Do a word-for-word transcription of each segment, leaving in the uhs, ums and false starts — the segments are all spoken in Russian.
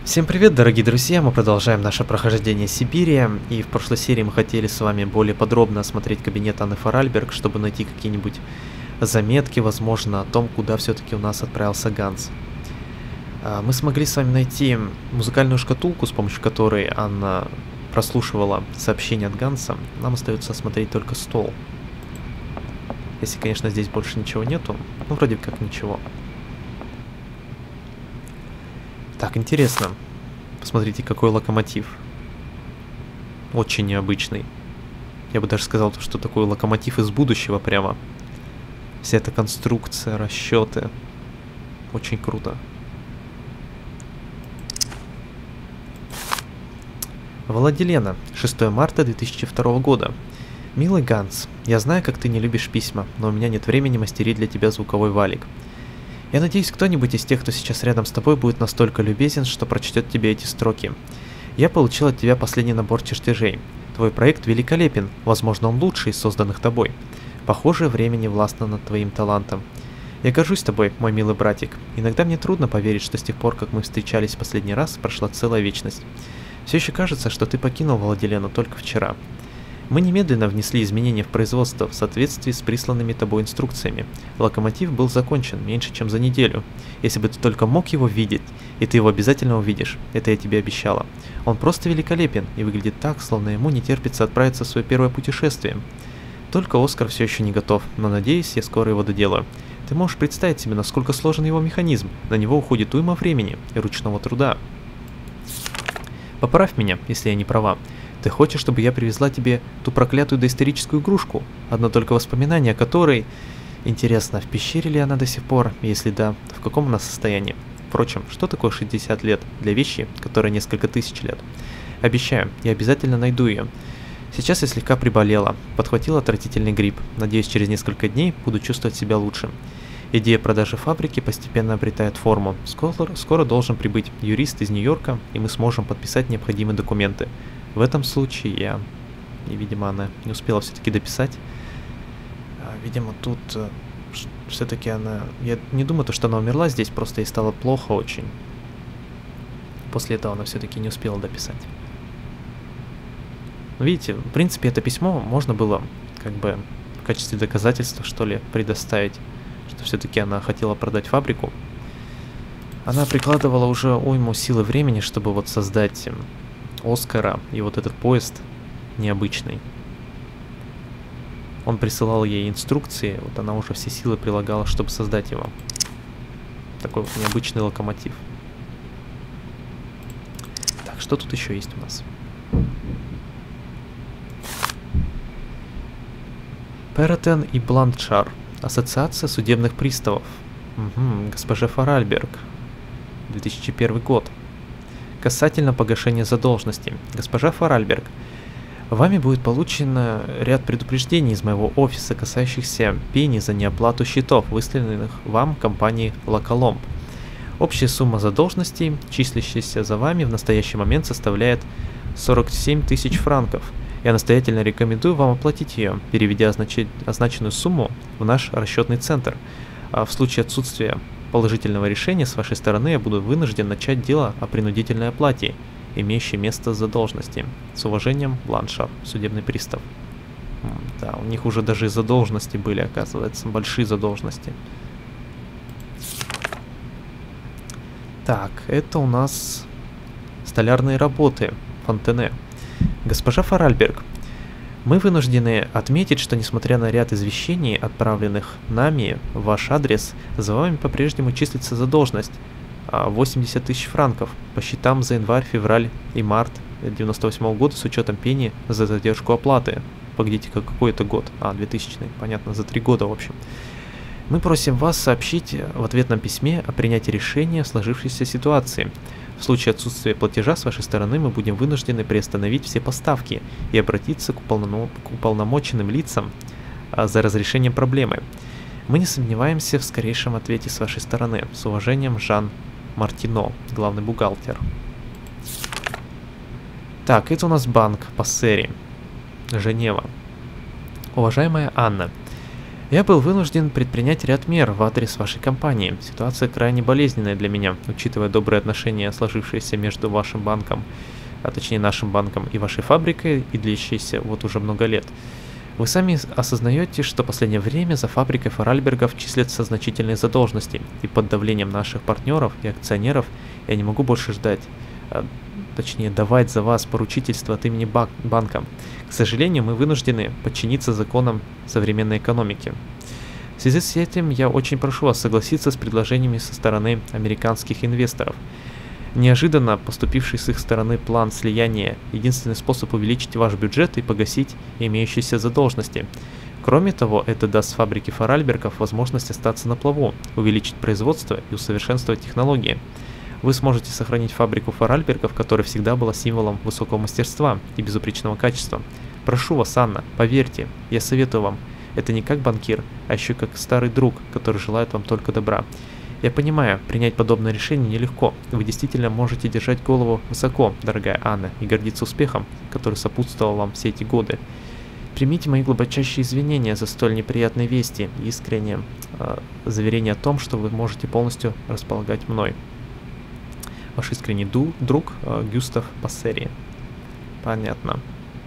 Всем привет, дорогие друзья! Мы продолжаем наше прохождение Сибири, и в прошлой серии мы хотели с вами более подробно осмотреть кабинет Анны Фаральберг, чтобы найти какие-нибудь заметки, возможно, о том, куда все-таки у нас отправился Ганс. Мы смогли с вами найти музыкальную шкатулку, с помощью которой Анна прослушивала сообщение от Ганса. Нам остается осмотреть только стол. Если, конечно, здесь больше ничего нету, ну, вроде как ничего. Так, интересно. Посмотрите, какой локомотив. Очень необычный. Я бы даже сказал, что такой локомотив из будущего прямо. Вся эта конструкция, расчеты. Очень круто. Владилена, шестое марта две тысячи второго года. Милый Ганс, я знаю, как ты не любишь письма, но у меня нет времени мастерить для тебя звуковой валик. Я надеюсь, кто-нибудь из тех, кто сейчас рядом с тобой, будет настолько любезен, что прочтет тебе эти строки. Я получил от тебя последний набор чертежей. Твой проект великолепен, возможно, он лучший из созданных тобой. Похоже, время не властно над твоим талантом. Я горжусь тобой, мой милый братик. Иногда мне трудно поверить, что с тех пор, как мы встречались в последний раз, прошла целая вечность. Все еще кажется, что ты покинул Владилену только вчера. Мы немедленно внесли изменения в производство в соответствии с присланными тобой инструкциями. Локомотив был закончен меньше, чем за неделю. Если бы ты только мог его видеть, и ты его обязательно увидишь, это я тебе обещала. Он просто великолепен и выглядит так, словно ему не терпится отправиться в свое первое путешествие. Только Оскар все еще не готов, но надеюсь, я скоро его доделаю. Ты можешь представить себе, насколько сложен его механизм. На него уходит уйма времени и ручного труда. Поправь меня, если я не права. Ты хочешь, чтобы я привезла тебе ту проклятую доисторическую игрушку, одно только воспоминание о которой... Интересно, в пещере ли она до сих пор? Если да, в каком она состоянии? Впрочем, что такое шестьдесят лет для вещи, которая несколько тысяч лет? Обещаю, я обязательно найду ее. Сейчас я слегка приболела, подхватила отвратительный грипп. Надеюсь, через несколько дней буду чувствовать себя лучше. Идея продажи фабрики постепенно обретает форму. Скоро, скоро должен прибыть юрист из Нью-Йорка, и мы сможем подписать необходимые документы. В этом случае я... И, видимо, она не успела все-таки дописать. А, видимо, тут э, все-таки она... Я не думаю, что она умерла здесь, просто ей стало плохо очень. После этого она все-таки не успела дописать. Видите, в принципе, это письмо можно было как бы в качестве доказательства, что ли, предоставить, что все-таки она хотела продать фабрику. Она прикладывала уже уйму силы времени, чтобы вот создать... Оскара и вот этот поезд необычный. Он присылал ей инструкции, вот она уже все силы прилагала, чтобы создать его. Такой вот необычный локомотив. Так, что тут еще есть у нас? Перротен и Бланшар. Ассоциация судебных приставов. Угу, госпожа Фаральберг. две тысячи первый год. Касательно погашения задолженности. Госпожа Фаральберг, вами будет получен ряд предупреждений из моего офиса, касающихся пени за неоплату счетов, выставленных вам компанией Локоломб. Общая сумма задолженностей, числящаяся за вами в настоящий момент, составляет сорок семь тысяч франков. Я настоятельно рекомендую вам оплатить ее, переведя означ... означенную сумму в наш расчетный центр. А в случае отсутствия положительного решения с вашей стороны я буду вынужден начать дело о принудительной оплате, имеющей место с задолженности. С уважением, Бланшар, судебный пристав. Да, у них уже даже и задолженности были, оказывается, большие задолженности. Так, это у нас столярные работы Фонтене. Госпожа Фаральберг, мы вынуждены отметить, что несмотря на ряд извещений, отправленных нами в ваш адрес, за вами по-прежнему числится задолженность восемьдесят тысяч франков по счетам за январь, февраль и март девяносто восьмого года с учетом пени за задержку оплаты. Погодите-ка, какой это год? А, двухтысячный, понятно, за три года в общем. Мы просим вас сообщить в ответном письме о принятии решения в сложившейся ситуации. В случае отсутствия платежа с вашей стороны мы будем вынуждены приостановить все поставки и обратиться к, уполно... к уполномоченным лицам а, за разрешением проблемы. Мы не сомневаемся в скорейшем ответе с вашей стороны. С уважением, Жан Мартино, главный бухгалтер. Так, это у нас банк Пассери, Женева. Уважаемая Анна, Я был вынужден предпринять ряд мер в адрес вашей компании. Ситуация крайне болезненная для меня, учитывая добрые отношения, сложившиеся между вашим банком, а точнее нашим банком и вашей фабрикой, и длящиеся вот уже много лет. Вы сами осознаете, что в последнее время за фабрикой Фаральбергов числятся значительные задолженности, и под давлением наших партнеров и акционеров я не могу больше ждать, а, точнее давать за вас поручительство от имени бак банка. К сожалению, мы вынуждены подчиниться законам современной экономики. В связи с этим я очень прошу вас согласиться с предложениями со стороны американских инвесторов. Неожиданно поступивший с их стороны план слияния – единственный способ увеличить ваш бюджет и погасить имеющиеся задолженности. Кроме того, это даст фабрике Фаральбергов возможность остаться на плаву, увеличить производство и усовершенствовать технологии. Вы сможете сохранить фабрику Фаральбергов, которая всегда была символом высокого мастерства и безупречного качества. Прошу вас, Анна, поверьте, я советую вам, это не как банкир, а еще как старый друг, который желает вам только добра. Я понимаю, принять подобное решение нелегко. Вы действительно можете держать голову высоко, дорогая Анна, и гордиться успехом, который сопутствовал вам все эти годы. Примите мои глубочайшие извинения за столь неприятные вести и искреннее э, заверение о том, что вы можете полностью располагать мной. Ваш искренний ду друг э, Гюстав Пассери. Понятно.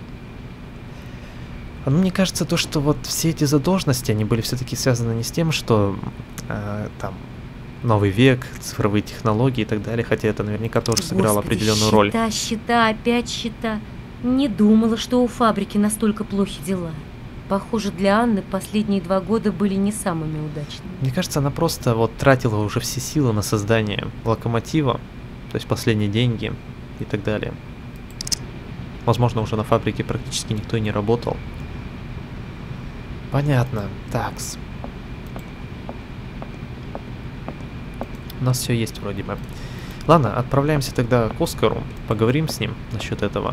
Но мне кажется, то, что вот все эти задолженности, они были все-таки связаны не с тем, что э, там новый век, цифровые технологии и так далее, хотя это наверняка тоже сыграло Господи, определенную счета, роль. счета, счета, опять счета. Не думала, что у фабрики настолько плохи дела. Похоже, для Анны последние два года были не самыми удачными. Мне кажется, она просто вот тратила уже все силы на создание локомотива, то есть последние деньги и так далее. Возможно, уже на фабрике практически никто и не работал. Понятно. Такс. У нас все есть вроде бы. Ладно, отправляемся тогда к Оскару. Поговорим с ним насчет этого.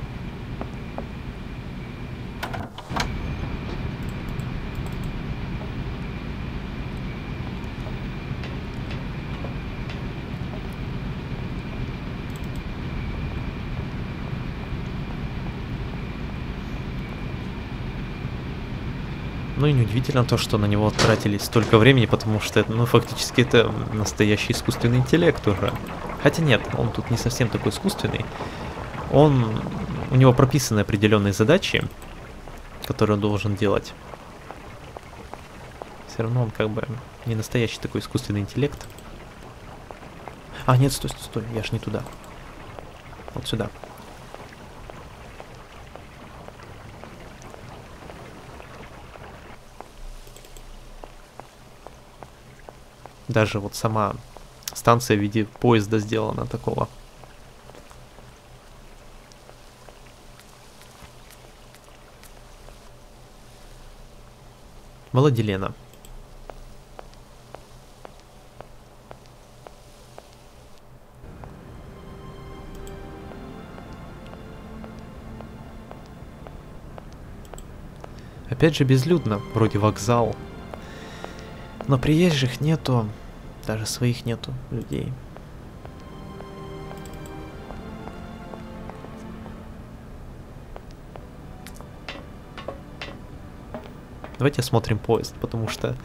Ну и неудивительно то, что на него тратили столько времени, потому что, ну, фактически это настоящий искусственный интеллект уже. Хотя нет, он тут не совсем такой искусственный. Он... У него прописаны определенные задачи, которые он должен делать. Все равно он как бы не настоящий такой искусственный интеллект. А, нет, стой, стой, стой, я ж не туда. Вот сюда. Даже вот сама станция в виде поезда сделана такого. Владилена. Опять же безлюдно, вроде вокзал. Но приезжих нету, даже своих нету людей. Давайте осмотрим поезд, потому что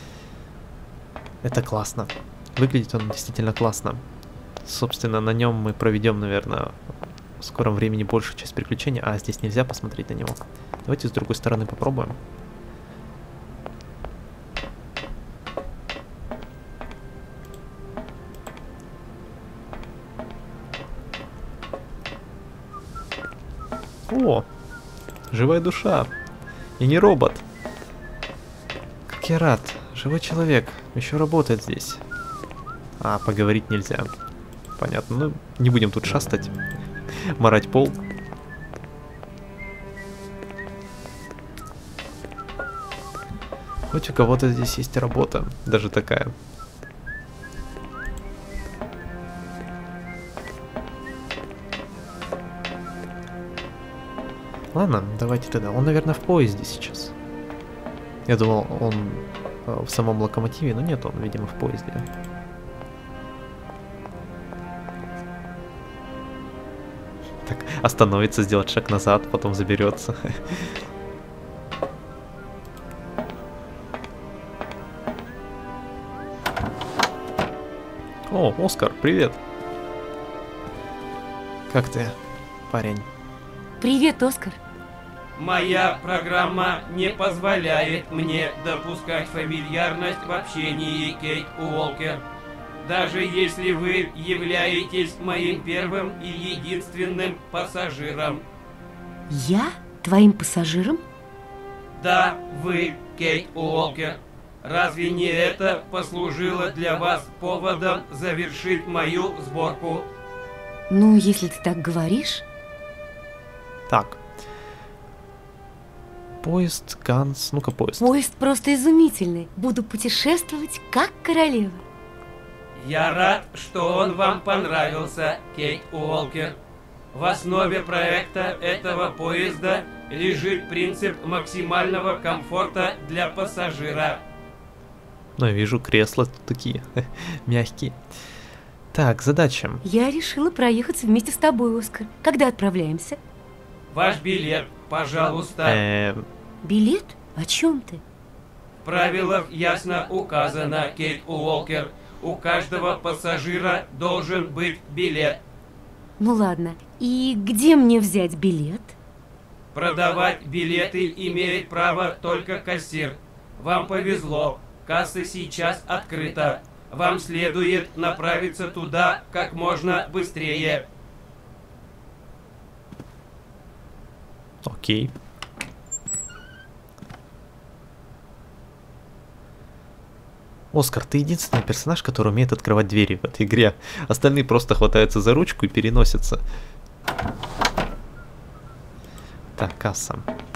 это классно. Выглядит он действительно классно. Собственно, на нем мы проведем, наверное, в скором времени большую часть приключений. А, здесь нельзя посмотреть на него. Давайте с другой стороны попробуем. О, живая душа. И не робот. Как я рад. Живой человек. Еще работает здесь. А, поговорить нельзя. Понятно. Ну, не будем тут шастать. Марать пол. Хоть у кого-то здесь есть работа. Даже такая. Ладно, давайте тогда. Он, наверное, в поезде сейчас. Я думал, он э, в самом локомотиве, но нет, он, видимо, в поезде. Так, остановится, сделать шаг назад, потом заберется. О, Оскар, привет. Как ты, парень? Привет, Оскар. Моя программа не позволяет мне допускать фамильярность в общении, Кейт Уолкер. Даже если вы являетесь моим первым и единственным пассажиром. Я? Твоим пассажиром? Да, вы, Кейт Уолкер. Разве не это послужило для вас поводом завершить мою сборку? Ну, если ты так говоришь. Так. Поезд, Ганс, ну-ка поезд. Поезд просто изумительный. Буду путешествовать как королева. Я рад, что он вам понравился, Кейт Уолкер. В основе проекта этого поезда лежит принцип максимального комфорта для пассажира. Ну, я вижу, кресла тут такие мягкие. Так, задача. Я решила проехаться вместе с тобой, Оскар. Когда отправляемся? Ваш билет, пожалуйста. Эм, Билет? О чем ты? В правилах ясно указано, Кейт Уолкер. У каждого пассажира должен быть билет. Ну ладно. И где мне взять билет? Продавать билеты имеет право только кассир. Вам повезло. Касса сейчас открыта. Вам следует направиться туда как можно быстрее. окей. Оскар, ты единственный персонаж, который умеет открывать двери в этой игре. Остальные просто хватаются за ручку и переносятся. Так, касса.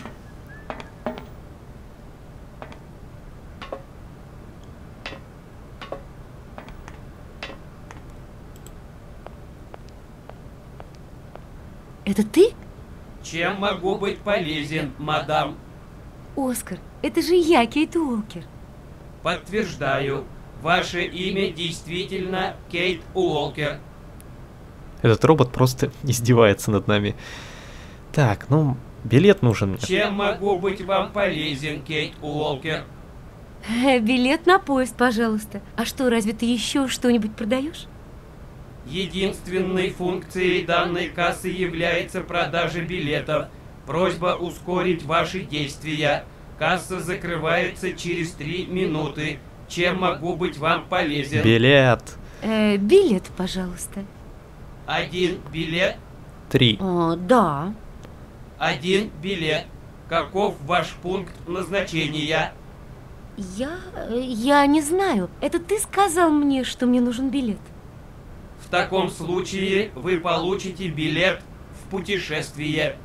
Это ты? Чем могу быть полезен, мадам? Оскар, это же я, Кейт Уолкер. Подтверждаю, ваше имя действительно Кейт Уолкер. Этот робот просто издевается над нами. Так, ну, билет нужен мне. Чем могу быть вам полезен, Кейт Уолкер? Э, билет на поезд, пожалуйста. А что, разве ты еще что-нибудь продаешь? Единственной функцией данной кассы является продажа билетов. Просьба ускорить ваши действия. Касса закрывается через три минуты. Чем могу быть вам полезен? Билет. Э, билет, пожалуйста. Один билет. Три. О, да. Один билет. Каков ваш пункт назначения? Я... э, я не знаю. Это ты сказал мне, что мне нужен билет. В таком случае вы получите билет в путешествие.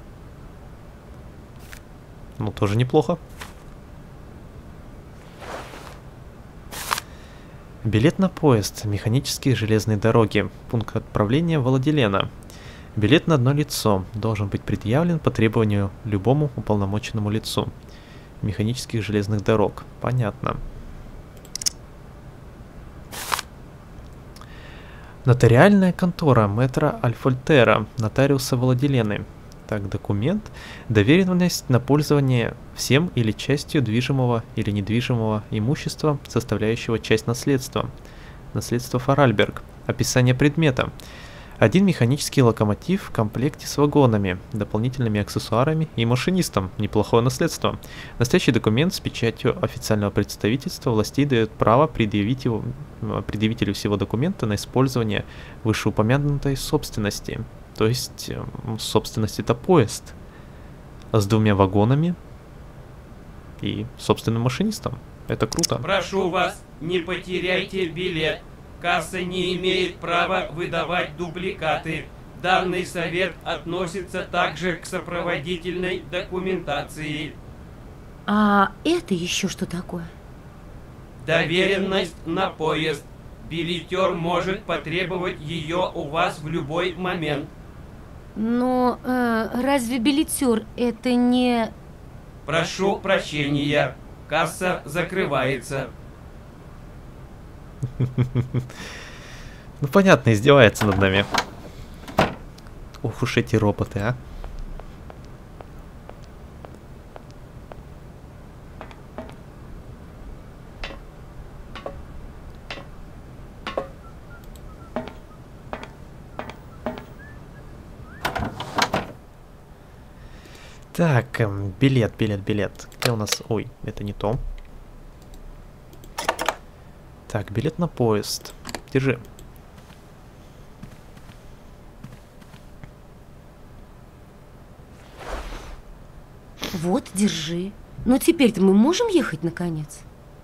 Ну, тоже неплохо. Билет на поезд. Механические железные дороги. Пункт отправления Владилена. Билет на одно лицо. Должен быть предъявлен по требованию любому уполномоченному лицу. Механических железных дорог. Понятно. Нотариальная контора мэтра Альфольтера, нотариуса Владилены. Так, документ. Доверенность на пользование всем или частью движимого или недвижимого имущества, составляющего часть наследства. Наследство Фаральберг. Описание предмета. Один механический локомотив в комплекте с вагонами, дополнительными аксессуарами и машинистом. Неплохое наследство. Настоящий документ с печатью официального представительства властей дает право предъявить его, предъявителю всего документа на использование вышеупомянутой собственности. То есть, собственность это поезд. С двумя вагонами и собственным машинистом. Это круто. Прошу вас, не потеряйте билет. Касса не имеет права выдавать дубликаты. Данный совет относится также к сопроводительной документации. А это еще что такое? Доверенность на поезд. Билетер может потребовать ее у вас в любой момент. Но э, разве билетер это не... Прошу прощения. Касса закрывается. Ну понятно, издевается над нами. Ох уж эти роботы, а. Так, эм, билет, билет, билет. Где у нас... Ой, это не то. Так, билет на поезд. Держи. Вот, держи. Но теперь-то мы можем ехать, наконец?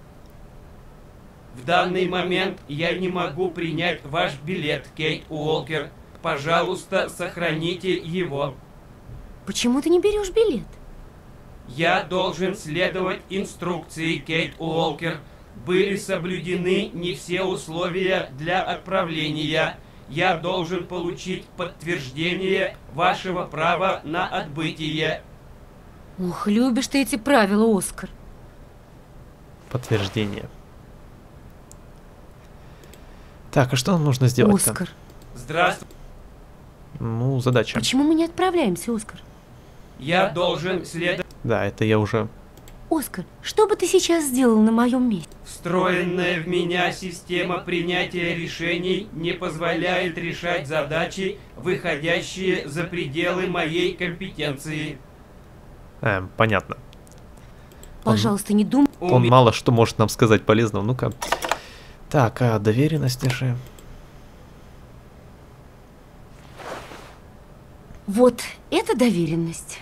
В данный момент я не могу принять ваш билет, Кейт Уолкер. Пожалуйста, сохраните его. Почему ты не берешь билет? Я должен следовать инструкции, Кейт Уолкер. Были соблюдены не все условия для отправления. Я должен получить подтверждение вашего права на отбытие. Ох, любишь ты эти правила, Оскар. Подтверждение. Так, а что нам нужно сделать-то? Оскар. Здравствуйте. Ну, задача. Почему мы не отправляемся, Оскар? Я должен следовать... Да, это я уже... Оскар, что бы ты сейчас сделал на моем месте? Встроенная в меня система принятия решений не позволяет решать задачи, выходящие за пределы моей компетенции. Эм, понятно. Пожалуйста, не думай. Он Уме- мало что может нам сказать полезного. Ну-ка. Так, а доверенности же... Вот, это доверенность.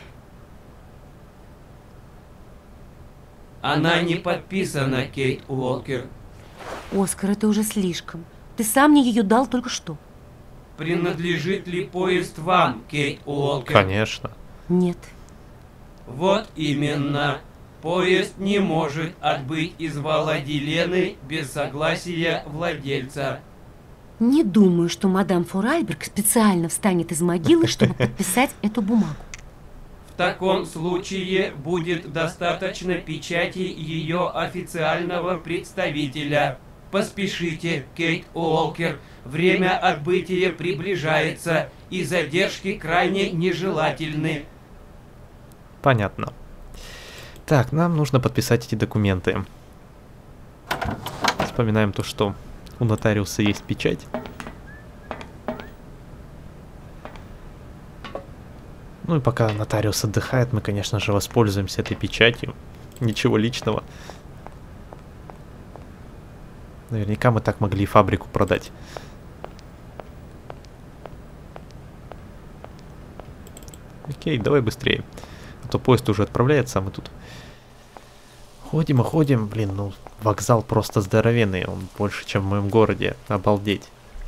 Она не подписана, Кейт Уолкер. Оскар, это уже слишком. Ты сам мне ее дал только что. Принадлежит ли поезд вам, Кейт Уолкер? Конечно. Нет. Вот именно. Поезд не может отбыть из Валадилены без согласия владельца. Не думаю, что мадам Форальберг специально встанет из могилы, чтобы подписать эту бумагу. В таком случае будет достаточно печати ее официального представителя. Поспешите, Кейт Уолкер. Время отбытия приближается, и задержки крайне нежелательны. Понятно. Так, нам нужно подписать эти документы. Вспоминаем то, что у нотариуса есть печать. Ну и пока нотариус отдыхает, мы, конечно же, воспользуемся этой печатью. Ничего личного. Наверняка мы так могли и фабрику продать. Окей, давай быстрее. А то поезд уже отправляется, а мы тут ходим и ходим. Блин, ну вокзал просто здоровенный. Он больше, чем в моем городе. Обалдеть.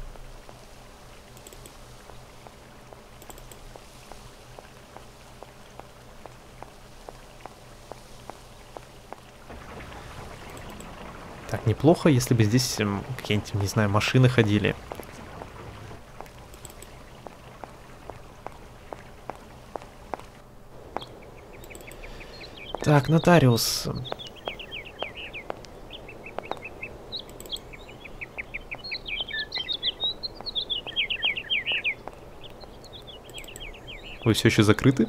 Так, неплохо, если бы здесь м, какие-нибудь, не знаю, машины ходили. Так, нотариус. Вы все еще закрыты?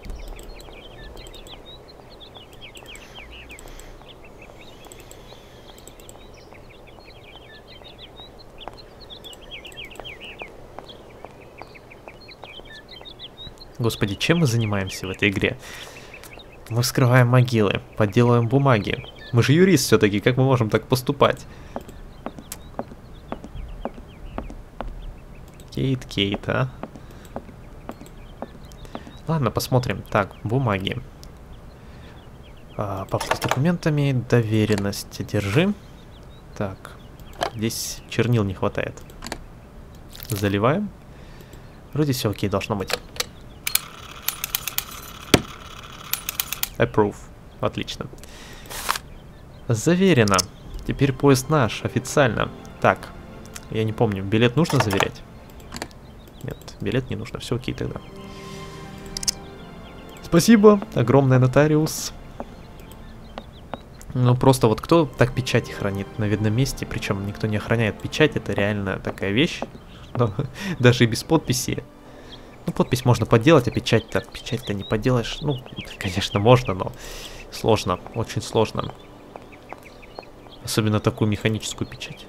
Господи, чем мы занимаемся в этой игре? Мы вскрываем могилы, подделываем бумаги. Мы же юрист все-таки, как мы можем так поступать? Кейт, Кейт, а? Ладно, посмотрим. Так, бумаги. А, папка с документами, доверенность. Держи. Так, здесь чернил не хватает. Заливаем. Вроде все окей должно быть. Approve. Отлично. Заверено. Теперь поезд наш, официально. Так, я не помню, билет нужно заверять? Нет, билет не нужно, все окей тогда. Спасибо, огромное, нотариус. Ну просто вот кто так печати хранит на видном месте, причем никто не охраняет печать, это реально такая вещь, но даже и без подписи. Ну, подпись можно подделать, а печать-то печать-то не поделаешь. Ну, конечно, можно, но сложно, очень сложно. Особенно такую механическую печать.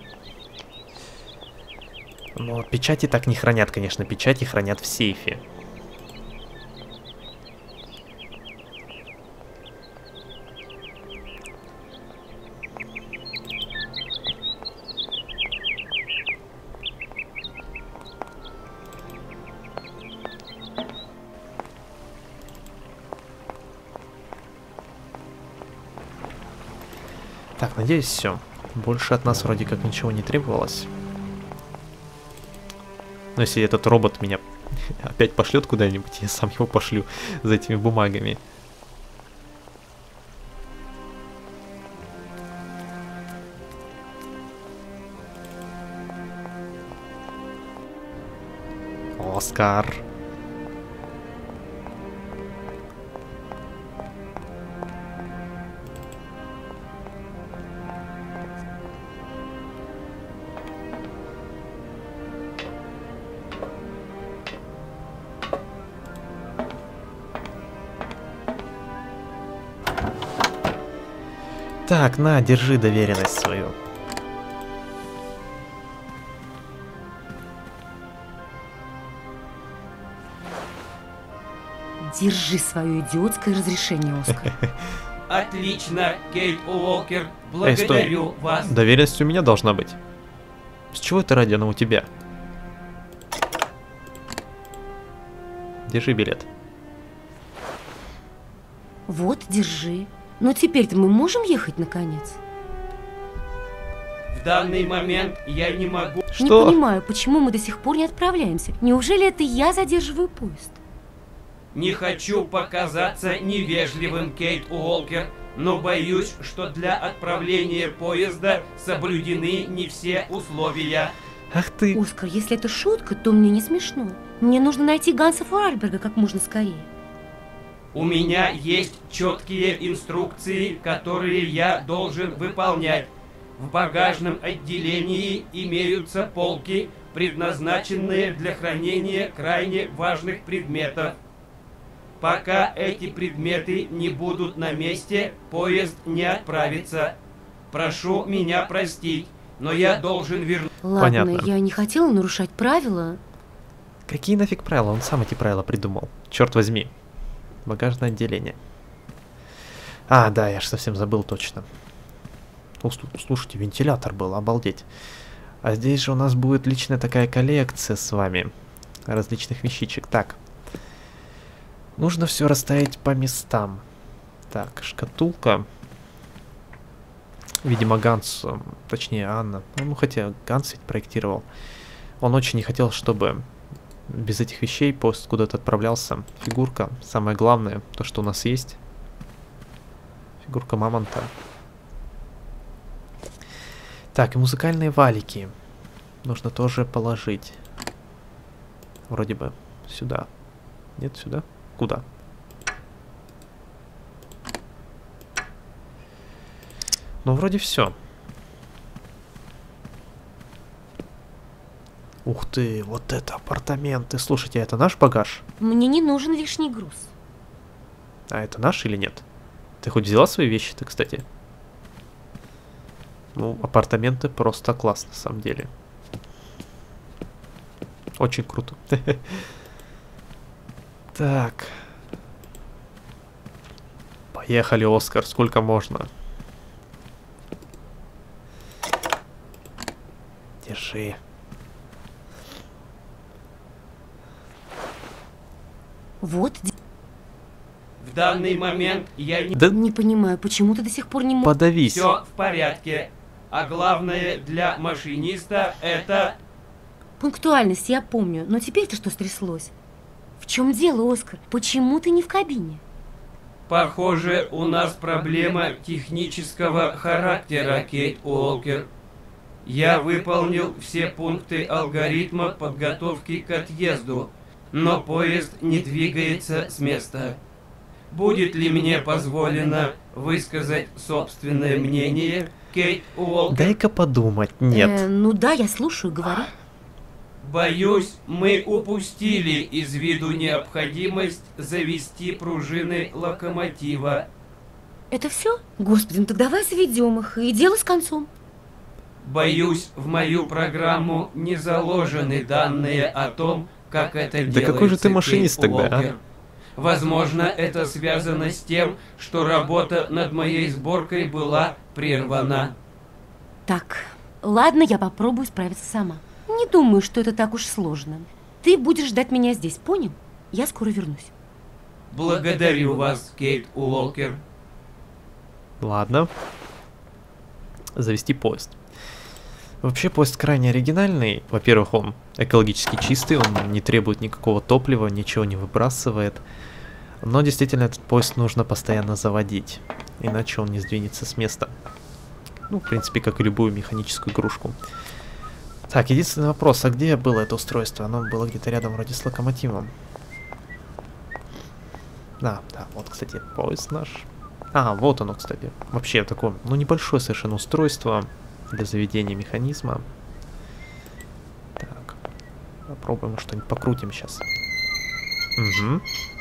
Но печати так не хранят, конечно, печати хранят в сейфе. Надеюсь, все. Больше от нас вроде как ничего не требовалось. Но если этот робот меня опять пошлет куда-нибудь, я сам его пошлю за этими бумагами. Оскар. Так, на, держи доверенность свою. Держи свое идиотское разрешение, Оскар. Отлично, Кейт Уолкер. Эй, стой. Благодарю вас. Доверенность у меня должна быть. С чего это ради она у тебя? Держи билет. Вот, держи. Но теперь-то мы можем ехать, наконец? В данный момент я не могу... Не Что? понимаю, почему мы до сих пор не отправляемся. Неужели это я задерживаю поезд? Не хочу показаться невежливым, Кейт Уолкер, но боюсь, что для отправления поезда соблюдены не все условия. Ах ты. Оскар, если это шутка, то мне не смешно. Мне нужно найти Ганса Форальберга как можно скорее. У меня есть четкие инструкции, которые я должен выполнять. В багажном отделении имеются полки, предназначенные для хранения крайне важных предметов. Пока эти предметы не будут на месте, поезд не отправится. Прошу меня простить, но я должен вернуться. Ладно, Понятно. я не хотела нарушать правила. Какие нафиг правила? Он сам эти правила придумал. Черт возьми. Багажное отделение. А, да, я ж совсем забыл точно. О, слушайте, вентилятор был, обалдеть. А здесь же у нас будет личная такая коллекция с вами различных вещичек. Так. Нужно все расставить по местам. Так, шкатулка. Видимо, Ганс, точнее Анна. Ну, хотя Ганс ведь проектировал. Он очень не хотел, чтобы без этих вещей поезд куда-то отправлялся. Фигурка. Самое главное, то, что у нас есть. Фигурка мамонта. Так, и музыкальные валики. Нужно тоже положить. Вроде бы сюда. Нет, сюда? Куда? Ну, вроде все. Ух ты, вот это апартаменты. Слушайте, это наш багаж? Мне не нужен лишний груз. А это наш или нет? Ты хоть взяла свои вещи-то, кстати? Ну, апартаменты просто класс, на самом деле. Очень круто. Так. Поехали, Оскар, сколько можно? Держи. Вот. В данный момент я не... Да Не понимаю, почему ты до сих пор не можешь... подавись. Все в порядке. А главное для машиниста это... Пунктуальность я помню, но теперь-то что стряслось? В чем дело, Оскар? Почему ты не в кабине? Похоже, у нас проблема технического характера, Кейт Уолкер. Я выполнил все пункты алгоритма подготовки к отъезду, но поезд не двигается с места. Будет ли мне позволено высказать собственное мнение, Кейт Уолкер? Дай-ка подумать. Нет. Э, ну да, я слушаю, говори. Боюсь, мы упустили из виду необходимость завести пружины локомотива. Это все? Господи, ну так давай заведем их, и дело с концом. Боюсь, в мою программу не заложены данные о том, как это Да делается. какой же ты машинист Кейт тогда, а? Уолкер. Возможно, это связано с тем, что работа над моей сборкой была прервана. Так, ладно, я попробую справиться сама. Не думаю, что это так уж сложно. Ты будешь ждать меня здесь, понял? Я скоро вернусь. Благодарю вас, Кейт Уолкер. Ладно. завести поезд. Вообще поезд крайне оригинальный. Во-первых, он экологически чистый, он не требует никакого топлива, ничего не выбрасывает. Но действительно этот поезд нужно постоянно заводить, иначе он не сдвинется с места. Ну, в принципе, как и любую механическую игрушку. Так, единственный вопрос, а где было это устройство? Оно было где-то рядом вроде с локомотивом. Да, да, вот, кстати, поезд наш. А, вот оно, кстати. Вообще такое, ну, небольшое совершенно устройство для заведения механизма. Так, попробуем что-нибудь покрутим сейчас. Угу.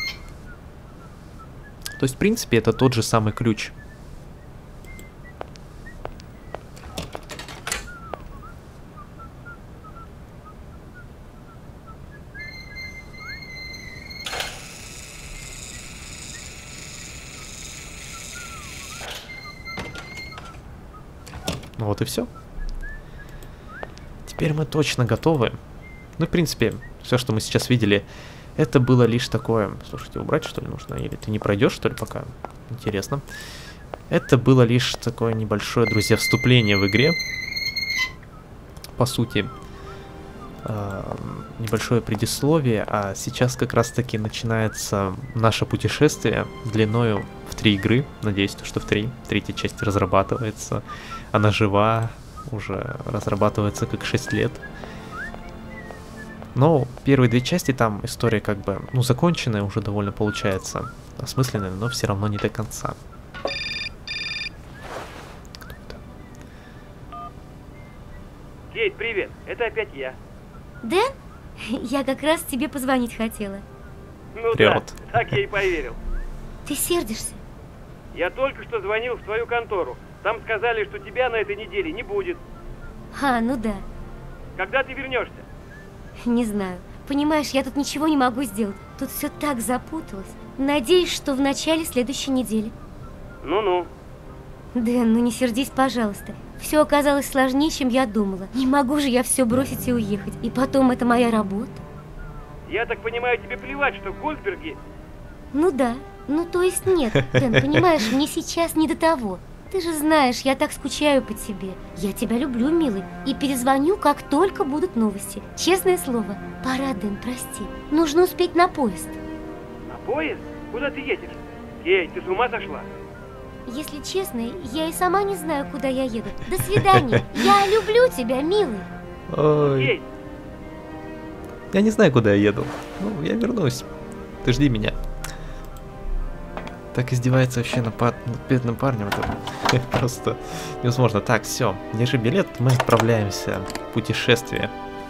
То есть, в принципе, это тот же самый ключ. Ну вот и все. Теперь мы точно готовы. Ну, в принципе, все, что мы сейчас видели, это было лишь такое... Слушайте, убрать, что ли, нужно? Или ты не пройдешь, что ли, пока? Интересно. Это было лишь такое небольшое, друзья, вступление в игре. По сути, э, небольшое предисловие. А сейчас как раз-таки начинается наше путешествие длиною в три игры. Надеюсь, что в три. Третья часть разрабатывается. Она жива, уже разрабатывается как шесть лет. Но первые две части, там история как бы, ну, законченная уже довольно получается. Осмысленная, но все равно не до конца. Кейт, привет, это опять я. Дэн? Я как раз тебе позвонить хотела. Ну Привет. да, так я и поверил. Ты сердишься? Я только что звонил в твою контору. Там сказали, что тебя на этой неделе не будет. А, ну да. Когда ты вернешься? Не знаю. Понимаешь, я тут ничего не могу сделать. Тут все так запуталось. Надеюсь, что в начале следующей недели. Ну-ну. Дэн, ну не сердись, пожалуйста. Все оказалось сложнее, чем я думала. Не могу же я все бросить и уехать. И потом, это моя работа. Я так понимаю, тебе плевать, что в Гольдберге... Ну да. Ну то есть нет, Дэн, понимаешь, мне сейчас не до того. Ты же знаешь, я так скучаю по тебе. Я тебя люблю, милый. И перезвоню, как только будут новости. Честное слово. Пора, Дэн, прости. Нужно успеть на поезд. На поезд? Куда ты едешь? Кейт, ты с ума сошла? Если честно, я и сама не знаю, куда я еду. До свидания. Я люблю тебя, милый. Ой. Кейт, Я не знаю, куда я еду. Ну, я вернусь. Ты жди меня. Так издевается вообще над пар... над бедным парнем. Это просто невозможно. Так, все. Держи билет, мы отправляемся в путешествие.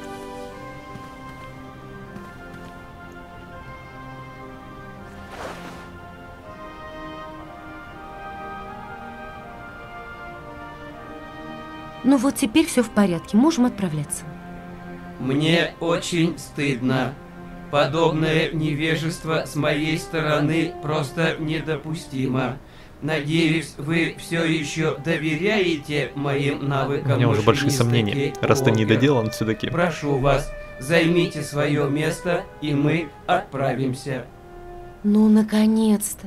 Ну вот теперь все в порядке, можем отправляться. Мне очень стыдно. Подобное невежество с моей стороны просто недопустимо. Надеюсь, вы все еще доверяете моим навыкам. У меня уже большие машиниста сомнения. Кейт Раз ты не Уокер. доделан все-таки. Прошу вас, займите свое место, и мы отправимся. Ну, наконец-то.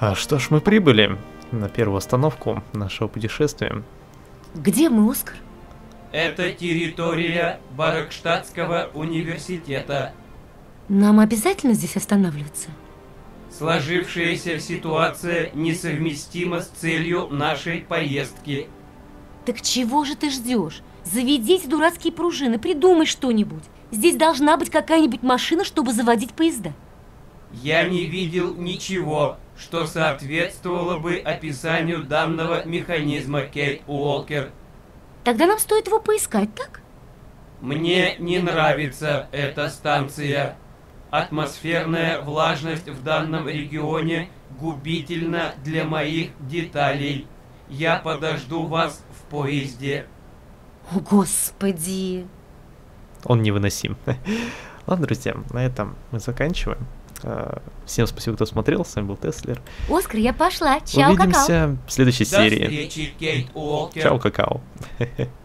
А что ж, мы прибыли на первую остановку нашего путешествия. Где мы, Оскар? Это территория Баракштадтского университета. Нам обязательно здесь останавливаться? Сложившаяся ситуация несовместима с целью нашей поездки. Так чего же ты ждешь? Заведи эти дурацкие пружины, придумай что-нибудь. Здесь должна быть какая-нибудь машина, чтобы заводить поезда. Я не видел ничего, что соответствовало бы описанию данного механизма, Кейт Уолкер. Тогда нам стоит его поискать, так? Мне не нравится эта станция. Атмосферная влажность в данном регионе губительна для моих деталей. Я подожду вас в поезде. О, Господи! Он невыносим. Ладно, друзья, на этом мы заканчиваем. Всем спасибо, кто смотрел. С вами был Теслер. Оскар, я пошла. Чао, какао. Увидимся в следующей До серии. встречи, Кейт Уолкер. Чао, какао.